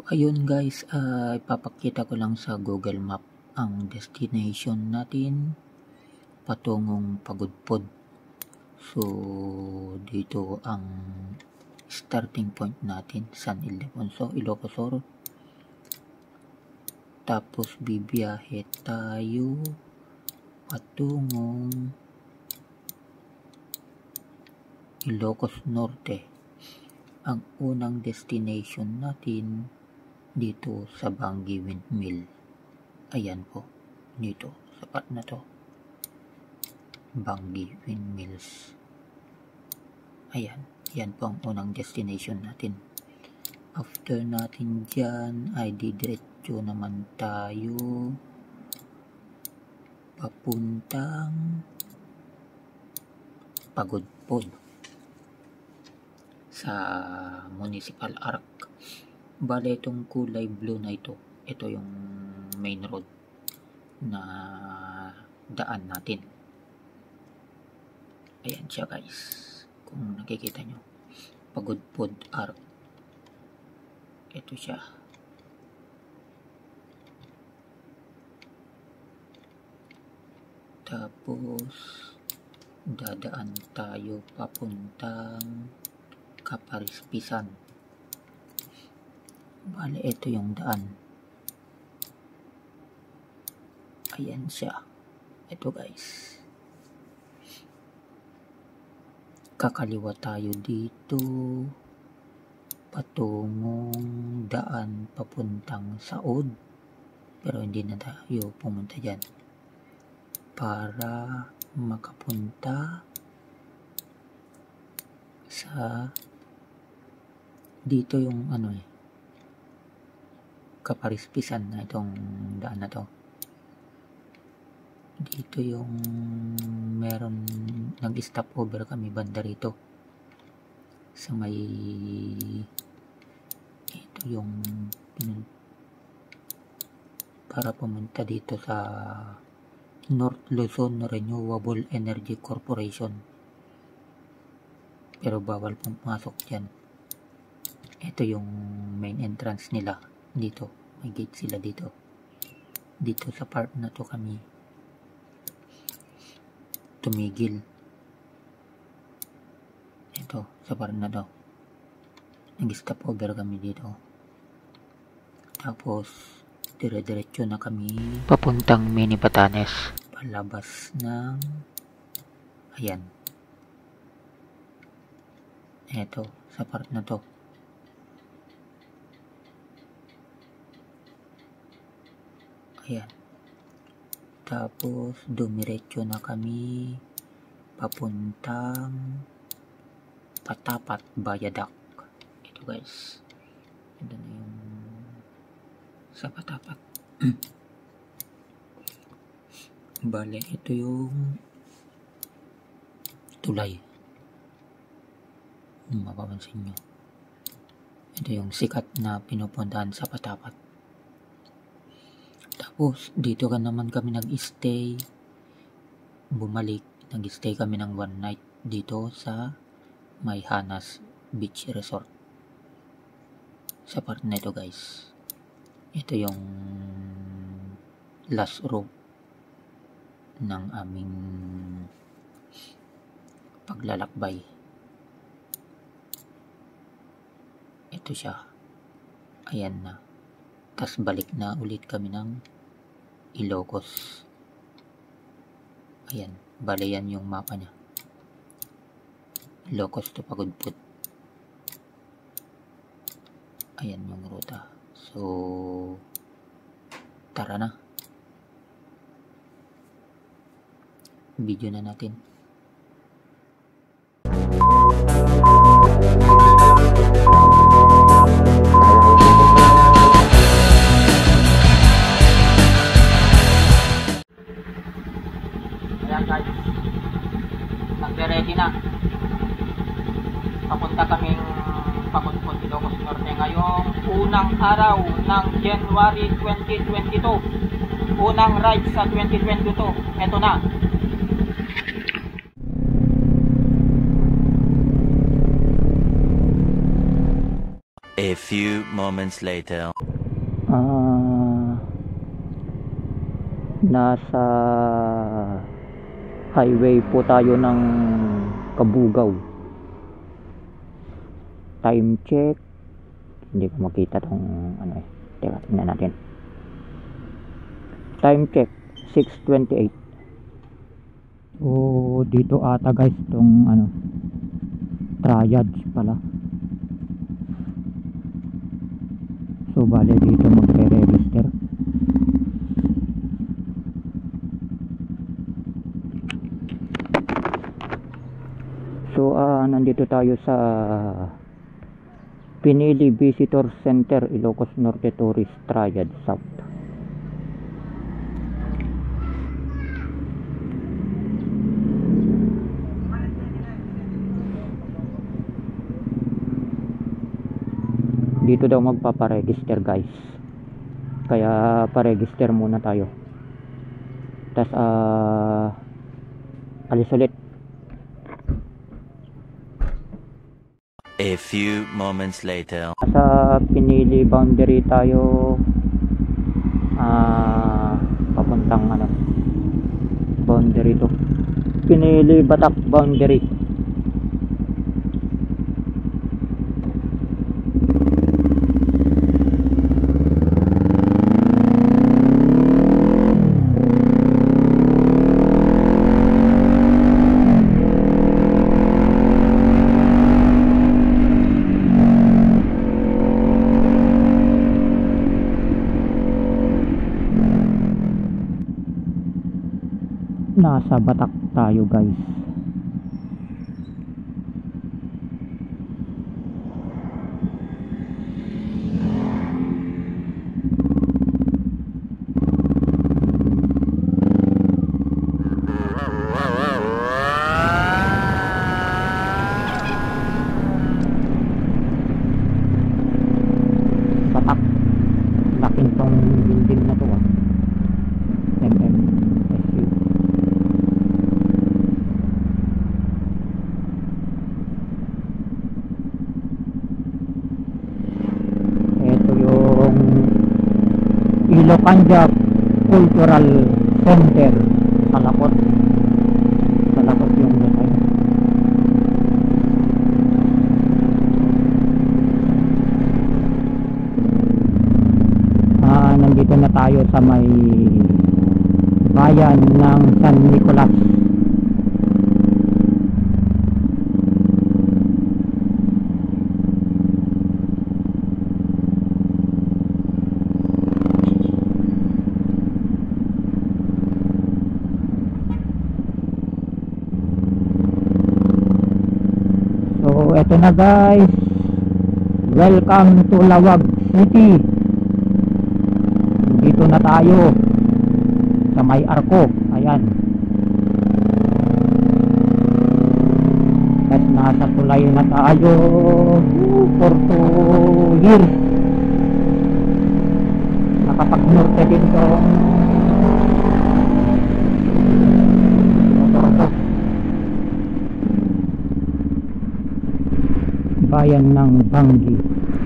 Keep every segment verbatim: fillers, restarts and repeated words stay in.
ayun guys, uh, ipapakita ko lang sa Google Map ang destination natin patungong Pagudpod. So dito ang starting point natin, San Ildefonso, Ilocos Sur. Tapos bibiyahe tayo patungong Ilocos Norte. Ang unang destination natin dito sa Bangi Windmill. Ayan po, dito sa part na to, Bangi Windmills. Ayan, yan po ang unang destination natin. After natin dyan ay didiretso naman tayo papuntang Pagudpod sa Municipal Arc. Bale, itong kulay blue na ito, ito yung main road na daan natin. Ayan siya guys, kung nakikita nyo, Pagudpod Arc. Ito siya. Tapos dadaan tayo papuntang Kaparispisan. Bale, ito yung daan. Ayan siya. Ito guys. Kakaliwa tayo dito patungong daan papuntang Saod. Pero hindi na tayo pumunta dyan. Para makapunta sa dito yung ano eh, Kaparispisan na itong daan na to. Dito yung meron, nag-stop over kami banda rito sa may, ito yung para pumunta dito sa North Luzon Renewable Energy Corporation, pero bawal pong pumasok dyan. Ito yung main entrance nila dito, may gate sila dito. Dito sa part na to kami tumigil. Ito sa part na to, nag-stop over kami dito. Tapos dire-diretso na kami papuntang Mini Batanes, palabas ng ayan, eto sa part na to. Ayan. Tapos dumiretso na kami papuntang Patapat Viaduct. Ito guys, ito na yung sa Patapat. Bale, ito yung tulay, mapapansin nyo. Ito yung sikat na pinupuntahan sa Patapat. Tapos dito ka naman kami nag-stay, bumalik, nag-stay kami ng one night dito sa Mayhanas Beach Resort. Sa part na ito guys, ito yung last row ng aming paglalakbay. Ito siya. Ayan na. Tas balik na ulit kami ng Ilocos. Ayan. Bale, yan yung mapa niya. Ilocos to Pagudpod. Ayan yung ruta. So, tara na. Video na natin. Ayan guys, nagre-ready na. Papunta kaming Pagudpod, Ilocos Norte ngayong unang araw ng January twenty twenty-two. Unang ride sa twenty twenty-two. Ito na. A A few moments later. Ah, nasa highway po tayo ng Kabugaw. Time check. Hindi ko makita tong ano eh. Teka, tingnan natin. Time check six twenty-eight. So dito ata guys tong ano triads pala. So bale dito magre-register. So uh, nandito tayo sa Pinili Visitor Center, Ilocos Norte Tourist Triad South. Dito daw magpaparegister guys, kaya paregister muna tayo, tas uh, alis ulit. A few moments later. Sa Pinili boundary tayo, uh, papuntang ano boundary to, Pinili Batak boundary. Nasa Batak tayo guys. Batak. Laking tong building na to ah. M M S U. Ilocanja Cultural Center, Salakot. Salakot yung design. Ah, nandito na tayo sa may bayan ng San Nicolas. So eto na guys, welcome to Lawag City. Dito na tayo sa may Arco. Ayan, at nasa tulay na tayo for two years. Nakapag-norte din to bayan ng Bangi.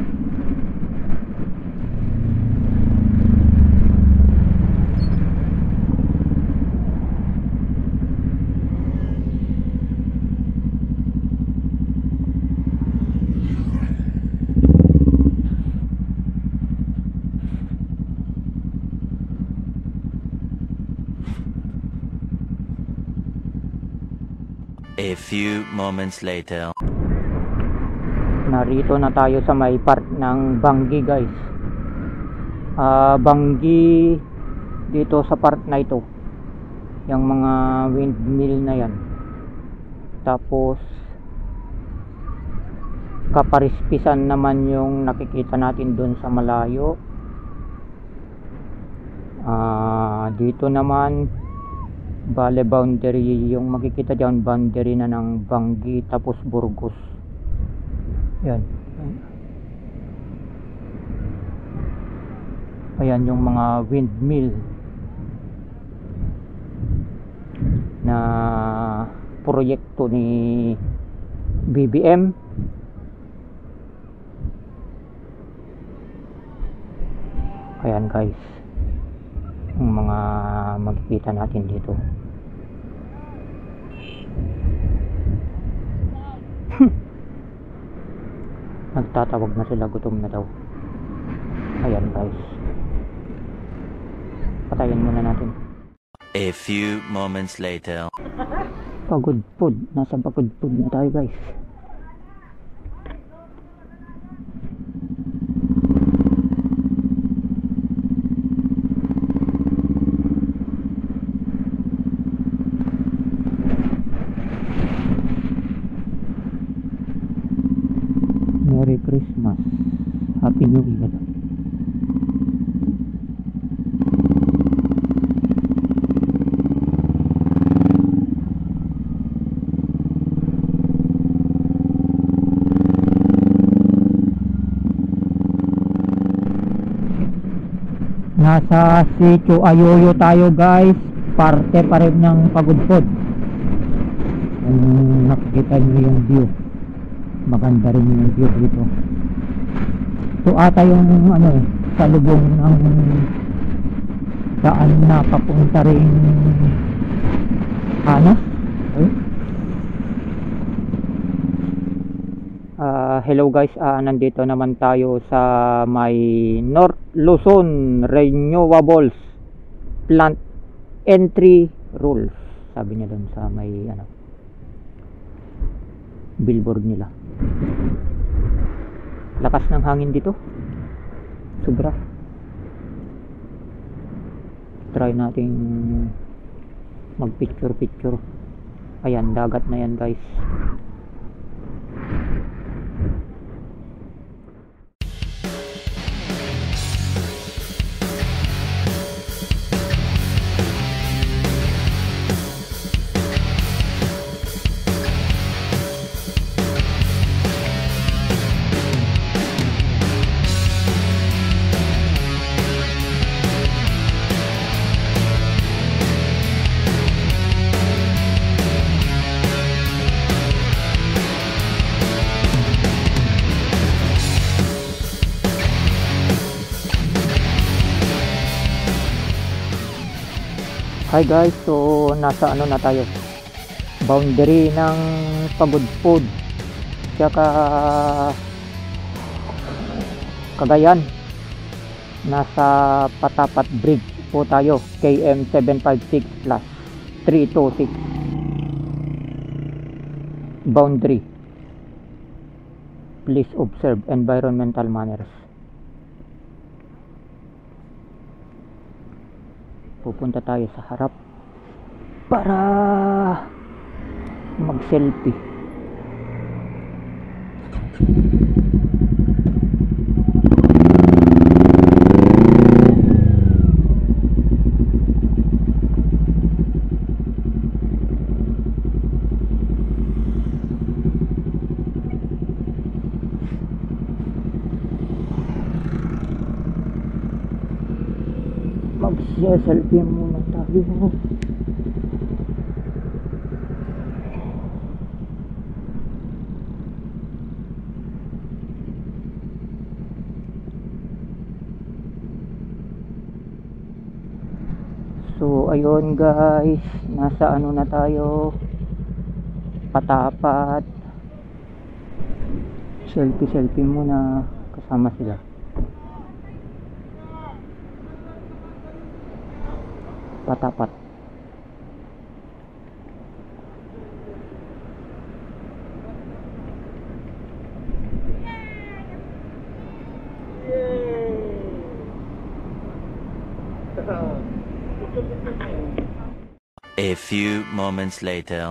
A few moments later. Narito na tayo sa may part ng Bangi guys. uh, Bangi dito sa part na ito, yung mga windmill na yan. Tapos kaparispisan naman yung nakikita natin dun sa malayo. uh, Dito naman bale boundary yung makikita dyan, boundary na ng Bangi tapos Burgos. Yan. Ayan yung mga windmill na proyekto ni B B M. Ayan guys, ang mga makikita natin dito. Nagtatawag na sila, gutom na daw. Ayan guys, patayin muna natin. A few moments later. Pagod food, nasa pagod food na tayo guys. Merry Christmas, Happy New Year. Nasa Sitio Ayoyo tayo guys, parte pa rin ng Pagod Food. Kung nakikita nyo yung view, maganda rin yung view dito. Ito ata yung ano eh, salubong ng daan na papunta rin Hanas. Okay. Uh, hello guys, uh, nandito naman tayo sa may North Luzon Renewables Plant Entry Rules, sabi niya doon sa may ano, billboard nila. Lakas ng hangin dito, sobra. Try nating mag picture picture. Ayan, dagat na yan guys. Hi guys, so nasa ano na tayo, boundary ng Pagod Food tsaka Cagayan. Nasa Patapat Bridge po tayo, K M seven five six plus three two six boundary. Please observe environmental manners. Pupunta tayo sa harap para mag-selfie. Mag-selfie muna tayo. So ayun guys, nasa ano na tayo, Patapat. Selfie selfie muna kasama sila. Patapat. A few moments later.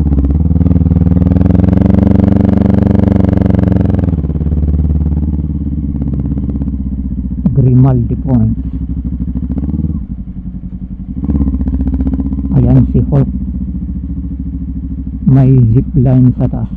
Grimaldi Point. Ayan si Hulk. May zipline sa taas.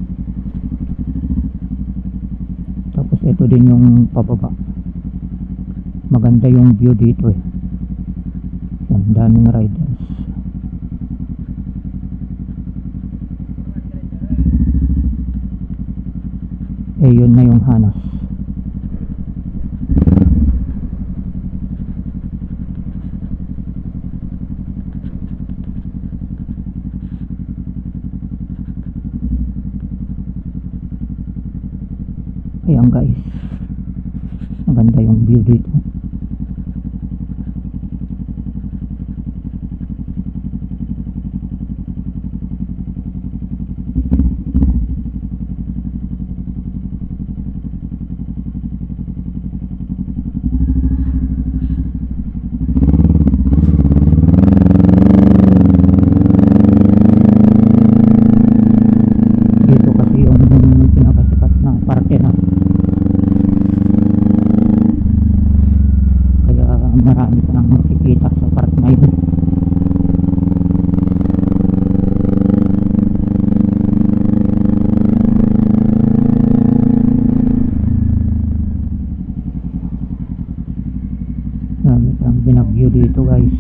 Tapos ito din yung pababa. Maganda yung view dito eh. Ang daming riders. Eh yun na yung Hanas. Ayan guys, maganda yung view dito. Dito kasi yung pinakasikat na parke na, kaya marami ka nang makikita sa park na yun. Marami ka nang binag-view dito guys.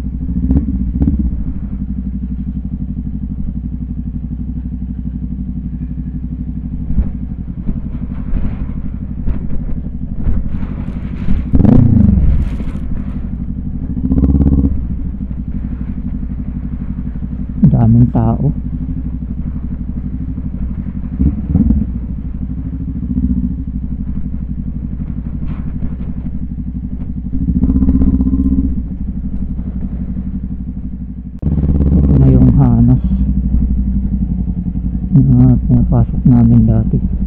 Daming tao. Ito na yung hanas na pinapasok namin dati.